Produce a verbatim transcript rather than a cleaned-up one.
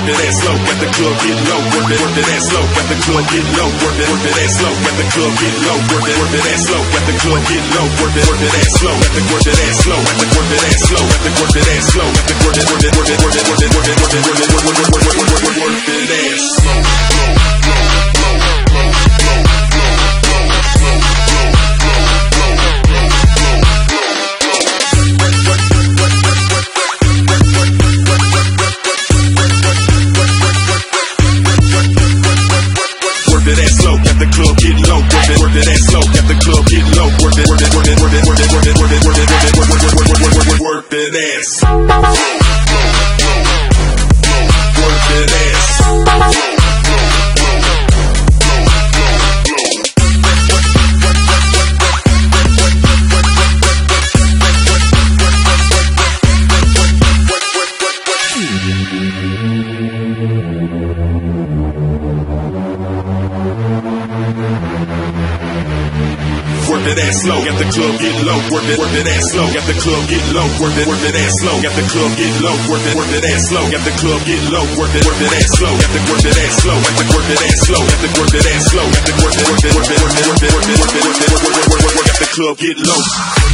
work it ass slow, got the club get low, work it, work it ass slow, got the club get low, work it, work it ass slow, got the club get low, work it, work it ass slow, got the club get low, work it, work it ass slow, got the work it ass slow, got the work it ass slow, got the work it ass slow, got the work it, work it, work it, work it, work it, work it, work it, work it, work it, work it, work it, work it ass slow. Work it ass slow, got the club get low. Work it, work it ass slow, got the club get low. Work it, work it, work it, work it, work it, work it, work it, work it, work it, work it, work it, work it, work it, work that ass. Work that ass. Work that ass slow, got the club get low. Work it, work that ass slow, got the club get low. Work it, work that ass slow, got the club get low. Work it, work that ass slow, got the club get low. Work it, work that ass slow, got the work that ass slow, got the work that ass slow, got the work that ass slow, got the work it, work it, work it, work it, work it, work it, work it, work it, work it, work it, work it, got the club get low.